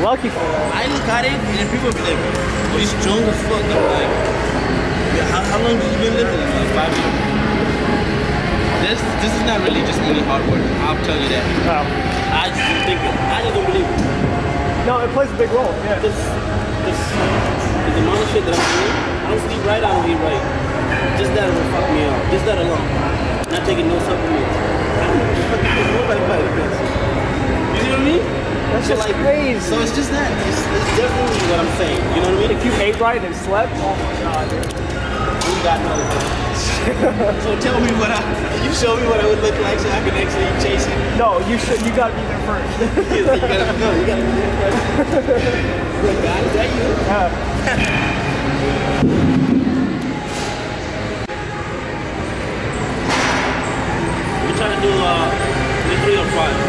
lucky for that. I look at it and people be like, oh, he's strong as fuck. I'm like, yeah, how long have you been living? Like 5 years. This is not really just any hard work. I'll tell you that. Oh. I just don't think it. I just don't believe it. No, it plays a big role. Yeah. This the amount of shit that I'm doing, I don't sleep right, I don't eat right. Just that will fuck me up. Just that alone. Not taking no supplements. I don't know what the fuck is nobody vitamins. You see what I mean? That's just like, crazy. So it's just that. It's definitely what I'm saying. You know what I mean? If you ate right and slept, oh my god, dude. You got no. So tell me you show me what I would look like so I can actually chase it. No, you gotta be there first. You gotta be there first. Look, guys, is that you? We're trying to do 3 or 5.